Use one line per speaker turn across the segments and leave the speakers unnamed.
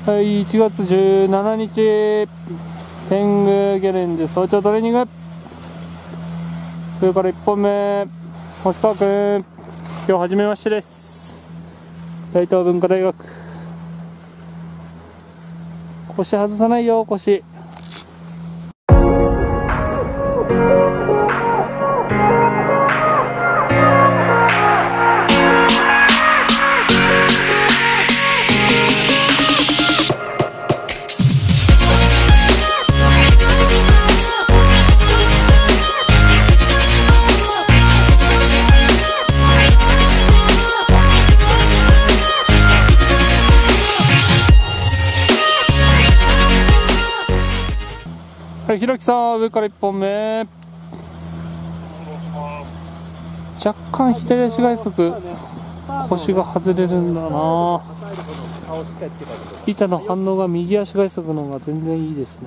はい、1月17日、天狗ゲレンデ早朝トレーニング。それから1本目、星川くん、今日初めましてです。大東文化大学。腰外さないよ、腰。はい、ひろきさん、上から1本目。若干左足外側、腰が外れるんだな。板の反応が右足外側の方が全然いいですね。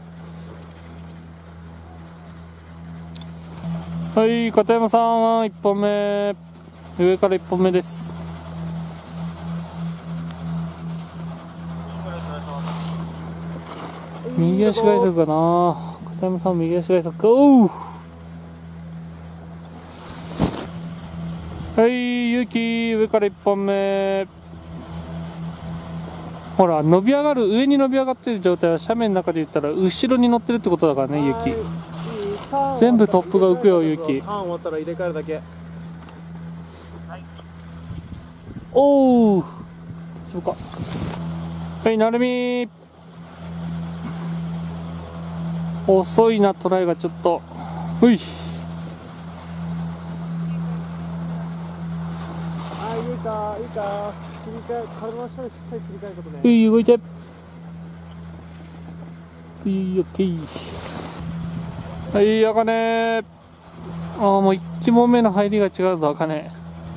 はい、片山さん、1本目。上から1本目です。右足外側かな。片山さん右足外側か。おう。はい、ゆうき上から1本目。ほら、伸び上がる、上に伸び上がってる状態は斜面の中で言ったら後ろに乗ってるってことだからね、ゆうき。全部トップが浮くよ、ゆうき。おう。そうか。はい、なるみ。遅いな、トライがちょっと。ほい。
いいか、いいか。切り替え、体の下にしっかり切り替えることね。
はい、動いて。はい、オッケー。はい、あかね。ああ、もう1問目の入りが違うぞ、あかね。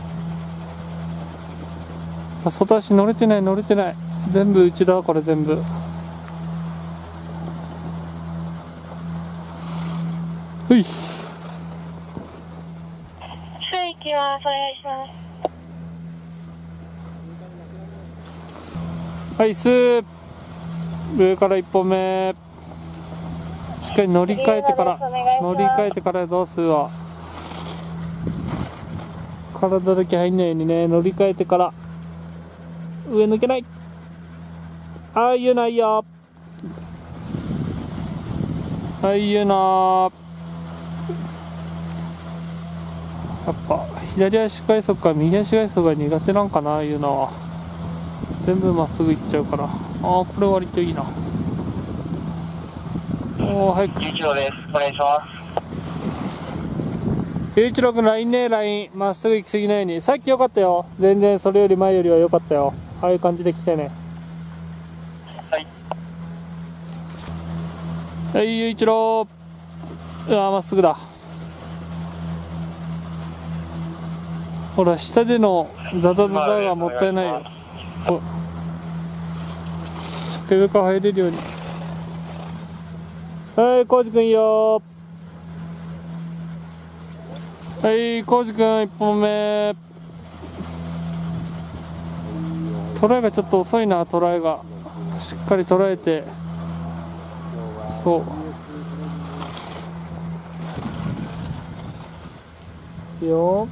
外足乗れてない、乗れてない。全部内だ、これ全部。はい。
吸息はお願いします。
はい、吸う。上から1本目。しっかり乗り換えてから、乗り換えてからやぞ、吸うは。体だけ入んないようにね、乗り換えてから。上抜けない。ああいうないよ。ああいうな。やっぱ左足外側か右足外側が苦手なんかな、いうのは。全部まっすぐ行っちゃうから。ああ、これ割といいな。おお、早く。
ゆういちろうです。お願いします。
ゆういちろうくん、ラインね、ライン。まっすぐ行き過ぎないように。さっき良かったよ。全然それより前よりは良かったよ。ああいう感じで来てね。
はい。
はい、ゆういちろう。うわ、まっすぐだ。ほら、下でのザザザザがもったいないよ。しっかり上から入れるように。はい、コウジくんいいよ。はい、コウジくん1本目。トライがちょっと遅いな、トライが。しっかり捉えて。そう。いいよ。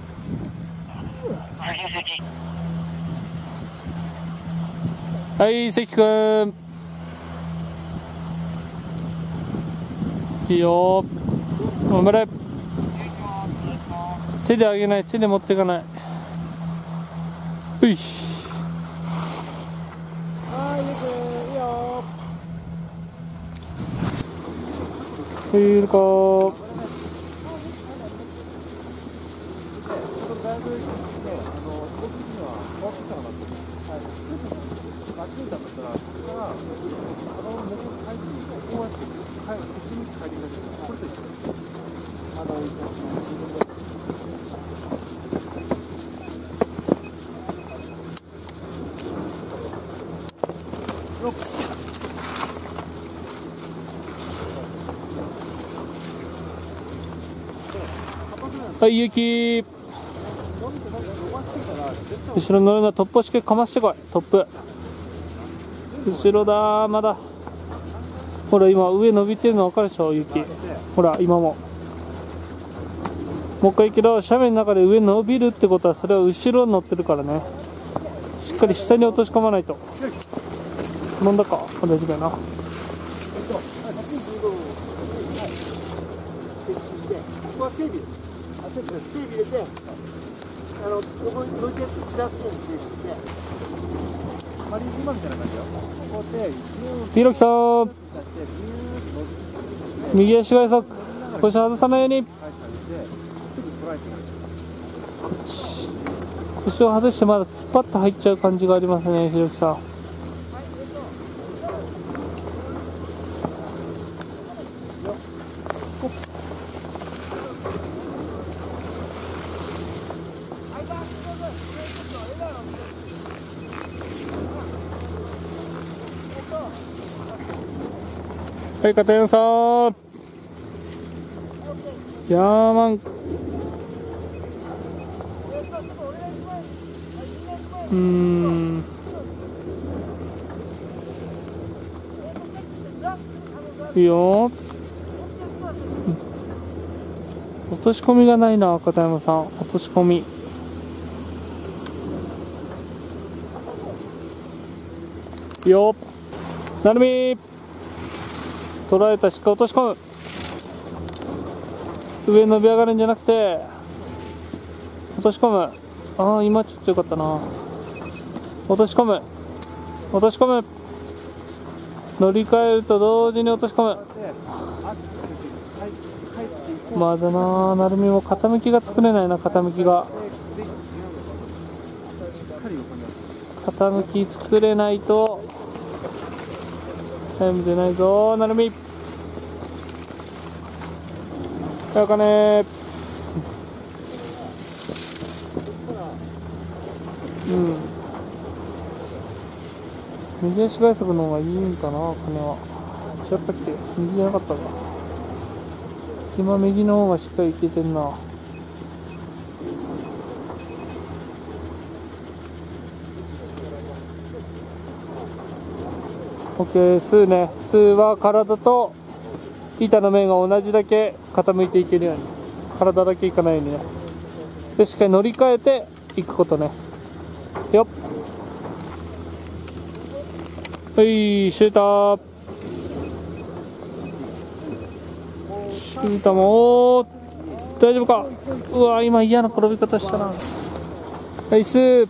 はい、関くん。いいよ。頑張れ。手で上げない、手で持っていかない。うい。
はい、ゆうくん、いいよ。
はい、いるか。はい、ゆき。後ろ乗るな、トップをしっかりかましてこい、トップ。 後ろだ、まだ。ほら、今、上伸びてるの分かるでしょ、雪。ほら、今も。もう一回言うけど、斜面の中で上伸びるってことは、それは後ろに乗ってるからね。しっかり下に落とし込まないと。飲んだか、大丈夫やな。
ここは整備、整備入れて、動いたやつ散らすように整備入れて、マリン島みたいな感じよ。こうやって、
ひろきさん、右足外足、腰外さないように。腰を外してまだ突っ張って入っちゃう感じがありますね、ひろきさん。はい、片山さん。ヤーマン。いいよ。落とし込みがないな、片山さん。落とし込み。いいよ。なるみ。捉えた、しっかり落とし込む。上伸び上がるんじゃなくて、落とし込む。ああ、今ちょっとよかったな。落とし込む。落とし込む。乗り換えると同時に落とし込む。まだな、なるみも傾きが作れないな、傾きが。傾き作れないと、タイム出ないぞ、なるみ。やかね。右足外足の方がいいんかな、金は。違ったっけ、右じゃなかったか。今右の方がしっかりいけてんな。OK、数ね。数は体と板の面が同じだけ傾いていけるように。体だけいかないようにね。で、しっかり乗り換えていくことね。よっ。はい、シューター。シューターも、大丈夫か。うわ、今嫌な転び方したな。はい、スー。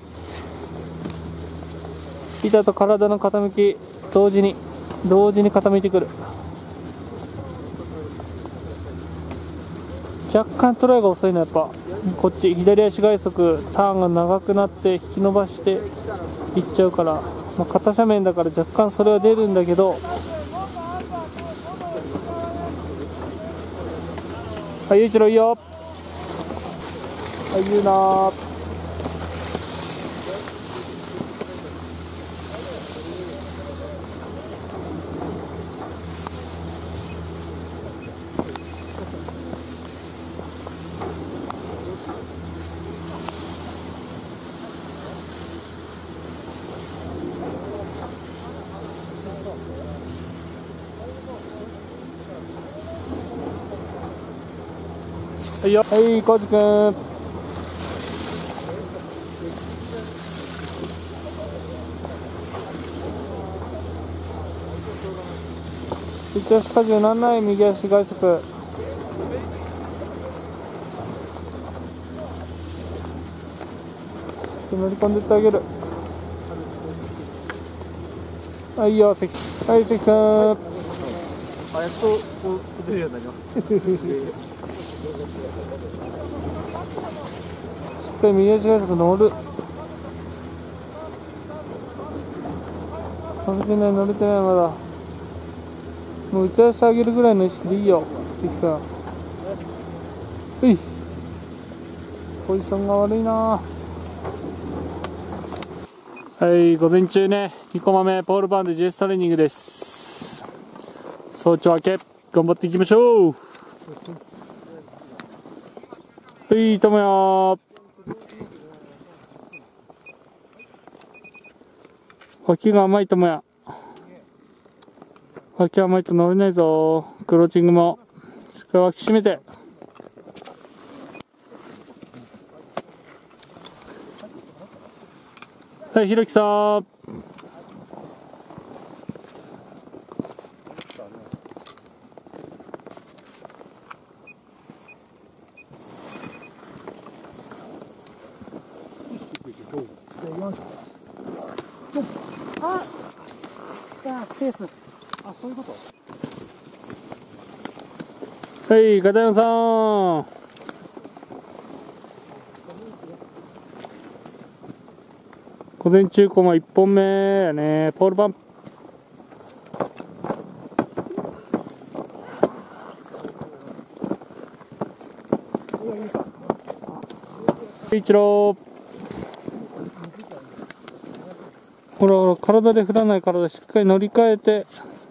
板と体の傾き、同時に傾いてくる。若干トライが遅いのはやっぱ、こっち、左足外足、ターンが長くなって引き伸ばしていっちゃうから、まあ、片斜面だから若干それは出るんだけど、はい、ゆういちろういいよ。はい、言うなー。はいよ。はい、コウジくん。一足荷重なんない、右足外足。乗り込んでってあげる。はい、いいよ、関。はい、関くん。
あ、やっとこう滑るようになりました。
しっかり右足外足乗る。乗れてない、乗れてない、まだ。もう打ち出してあげるぐらいの意識でいいよ、関くん。うい。ポジションが悪いな。はい、午前中ね、2コマ目、ポールバーンで GS トレーニングです。早朝明け、頑張っていきましょう。はい、ともや。脇が甘いともや。 脇甘いと乗れないぞ。クローチングも。しっかり脇締めて。はい、ひろきさん。
ペース。あ、そういうこと。
はい、片山さん。午前中コマ1本目やね。ポールパン。一郎。ほらほら、体で振らない体しっかり乗り換えて。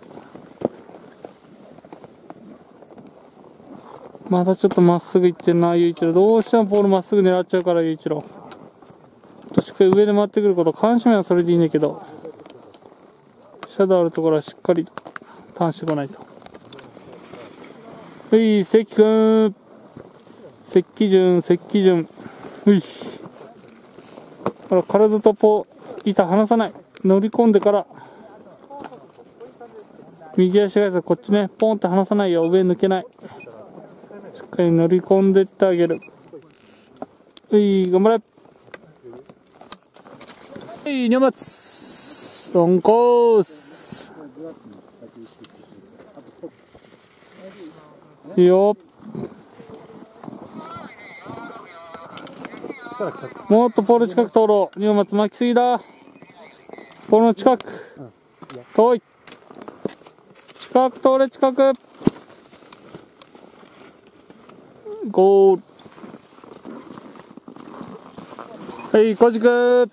またちょっとまっすぐ行ってんな、雄一郎。どうしてもポールまっすぐ狙っちゃうから、雄一郎。しっかり上で回ってくること。監視面はそれでいいんだけど、シャドウあるところはしっかりターンしてこないと。はい、関くん。関順。うい。ほら、体と板離さない。乗り込んでから。右足がこっちね、ポンって離さないよ。上抜けない。しっかり乗り込んでってあげる。うい、頑張れ。はい、荷物。オンコース。いいよ。もっとポール近く通ろう。荷物巻きすぎだ。ポールの近く。遠い。近く通れ、近く。ゴール。はい、小軸。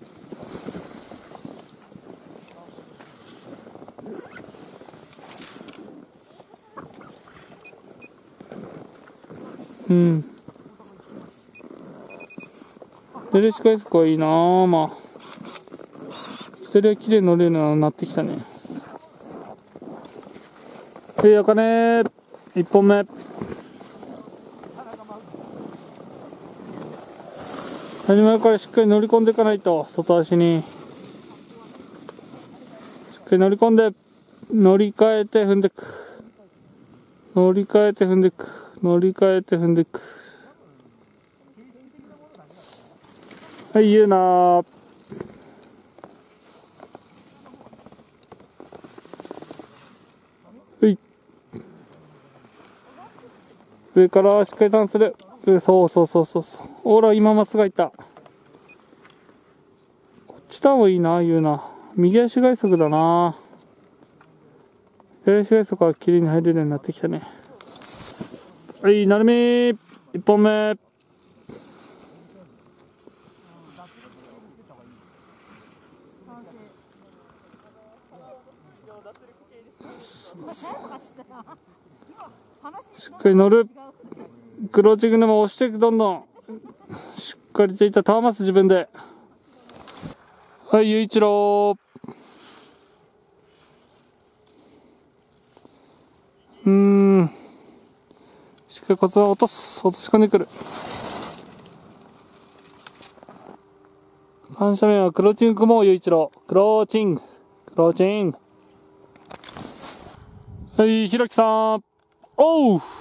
うん。レレシカイスコはいいなぁ、まあ。一人は綺麗に乗れるようになってきたね。はい、あかね1本目。始まるからしっかり乗り込んでいかないと、外足に。しっかり乗り込んで、乗り換えて踏んでく。乗り換えて踏んでく。乗り換えて踏んでく。はい、言うなー。はい。上からしっかりターンする。そう。ほら、今まっすぐ入った。こっちターンはいいな、言うな。右足外足だな。左足外足は綺麗に入れるようになってきたね。はい、なるみー。1本目。しっかり乗る。クローチングでも押していく、どんどん。しっかりといったターマス自分で。はい、雄一郎。しっかりコツを落とし込んでくる。反射面はクローチング組もう、雄一郎。クローチング。はい、ひろきさん。おう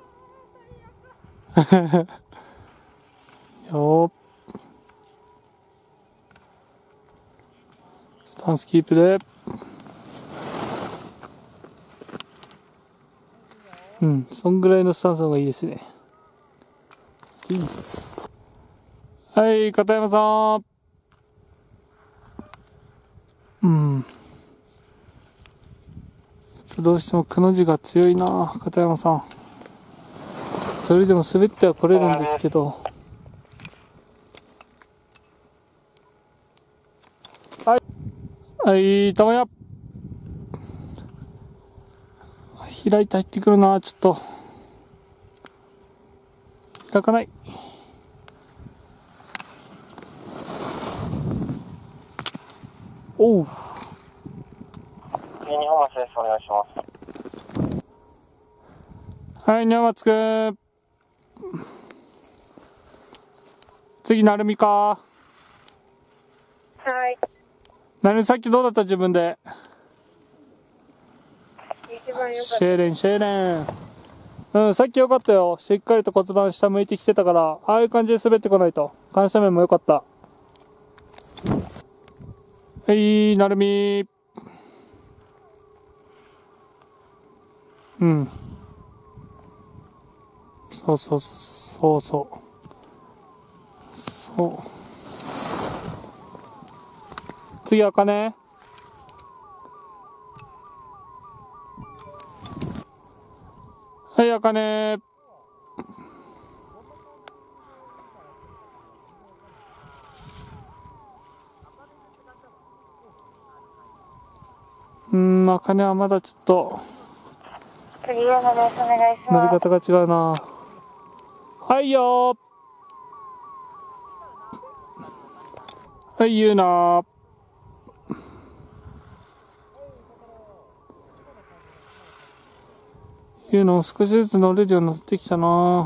よー。スタンスキープで。そんぐらいのスタンスの方がいいですね。はい、片山さん。どうしてもくの字が強いな、片山さん。それでも滑っては来れるんですけど。はい、玉屋。開いて入ってくるな、ちょっと。開かない。おう。
次2本です。お願いします。
はい、二松くん。次、なるみか。
はい。
なるみ、さっきどうだった自分で。
一番良かった。
シェーレン、シェーレン。うん、さっきよかったよ。しっかりと骨盤下向いてきてたから、ああいう感じで滑ってこないと。緩斜面も良かった。はい、なるみ。うん。そうそうそうそう。そう。次、あかね。はい、あかね。あかねはまだちょっと、
次はのです。お願いし
乗り
ます。
方が違うな。はいよー。はい、言うなー。言うの少しずつ乗れるようになってきたな。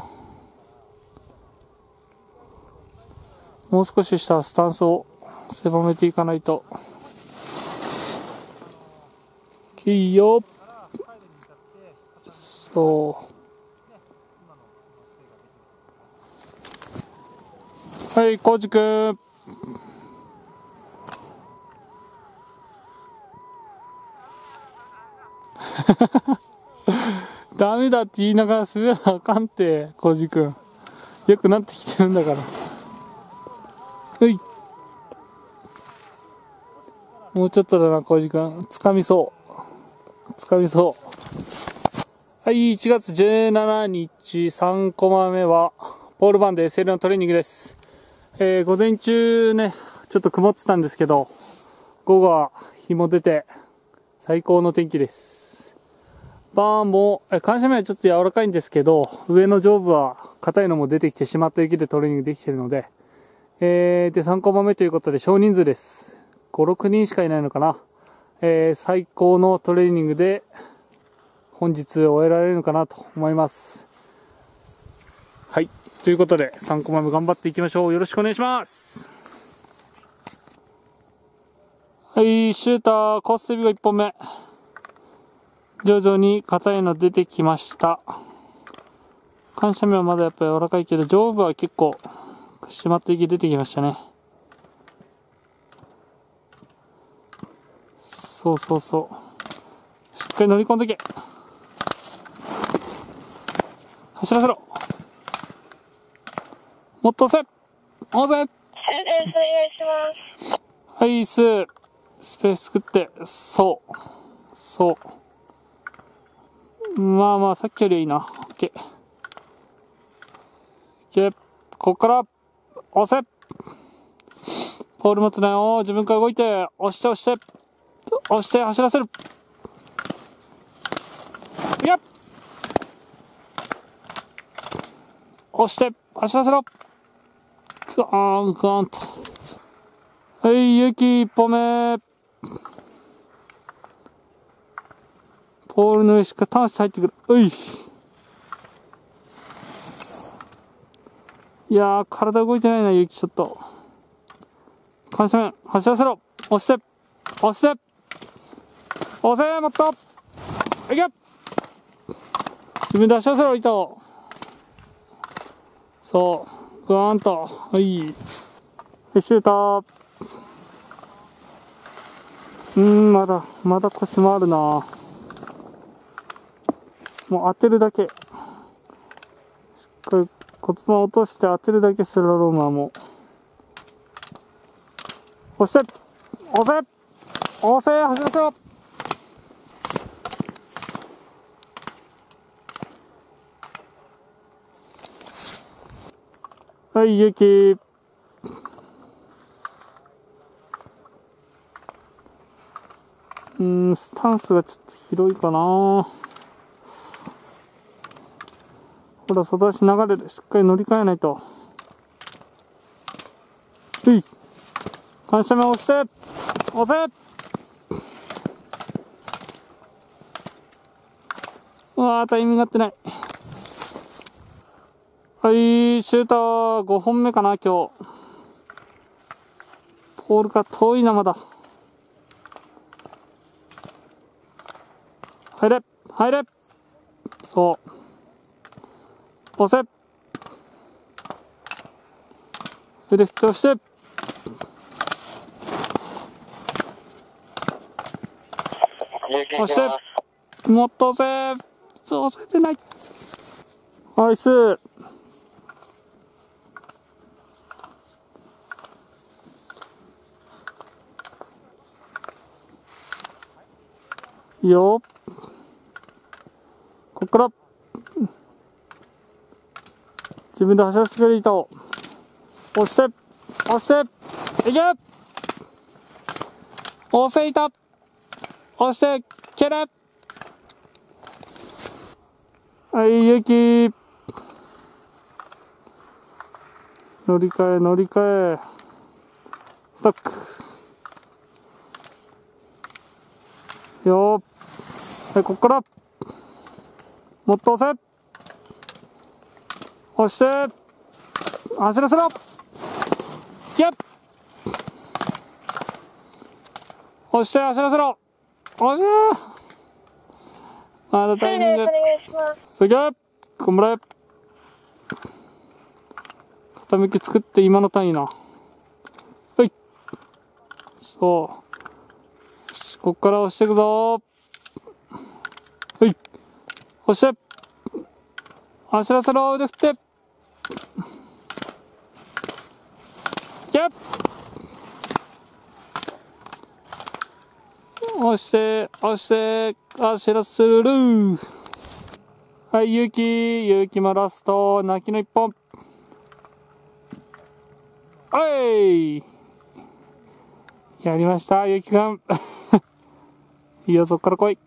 もう少ししたスタンスを狭めていかないと。いいよ。そう。はい、コウジくん。ダメだって言いながら滑らなあかんって、コウジくん。よくなってきてるんだから。はい。もうちょっとだな、コウジくん。掴みそう。掴みそう。はい、1月17日3コマ目は、ポールバンで SL のトレーニングです。午前中ね、ちょっと曇ってたんですけど、午後は日も出て、最高の天気です。バーンも、緩斜面はちょっと柔らかいんですけど、上の上部は硬いのも出てきてしまった雪でトレーニングできているので、で、3コマ目ということで少人数です。5、6人しかいないのかな。最高のトレーニングで、本日終えられるのかなと思います。はい。ということで、3コマ目頑張っていきましょう。よろしくお願いします。はい、シューター、コーステビが1本目。徐々に硬いの出てきました。緩斜面はまだやっぱり柔らかいけど、上部は結構、締まった息出てきましたね。そうそうそう。しっかり乗り込んでけ。走らせろ。もっと押せ。押せ。
お願いします。
はい、スペース作って、そう。そう。まあまあ、さっきよりはいいな。オッケー。オッケー。ここから、押せ。ポール持つなよ。自分から動いて、押して押して。押して走らせる。いや。押して走らせろ。ガーンガーンと。はい、ユキ1歩目。ポールの上しっかりターンして入ってくる。うい。いやー、体動いてないな、ユキちょっと。緩斜面、走らせろ。押して。押して。押せもっと。いけ。自分で走らせろ、板を。そう。グワーンと。はい。シューター。まだ腰もあるな。もう当てるだけ。しっかり骨盤落として当てるだけスラローマーも。押して押せ押せ走らせろ。はい、ゆき。スタンスがちょっと広いかな。ほら、外足流れる。しっかり乗り換えないと。緩斜面押して押せ。 わー、タイミング合ってない。はい、シュート5本目かな、今日。ポールが遠いな、まだ。入れ入れそう。押せ腕振って押して。押して。もっと押せ。押せてない。ナイス。いいよ。こっから自分で走らせてくれ、糸押して押していけ、押せ、糸押して蹴れ。はい、ゆき乗り換え乗り換えストックよー。はい、こっからもっと押せ、押して走らせろ、いけ、押して走らせろ、押して、まだタイミング、
お願いします。
すげえ、頑張れ、傾き作って今の単位な。はい、そう、こっから押していくぞ。はい、押して走らせろ、腕振っていけ、押して押して走らせる。はい、ゆきもラスト泣きの一本。はい、やりました、ゆきくん。いいよ、そっから来い。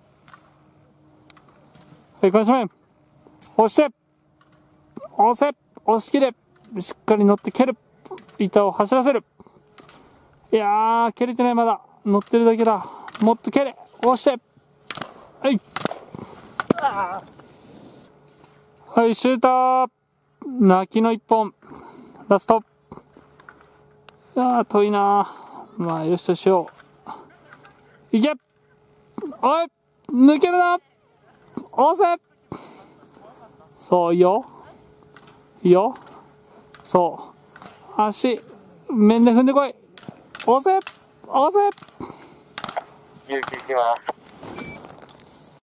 はい、関心面押して押せ、押し切れ、しっかり乗って蹴る、板を走らせる。いやー、蹴れてない、まだ乗ってるだけだ。もっと蹴れ、押して、はい、はい、シューター泣きの一本ラスト。あー、遠いな。まあよしとしよう。いけ、おい、抜けるな、押せ、そう、いいよいいよ、そう足面で踏んでこい、押せ押せ、
勇気いきます。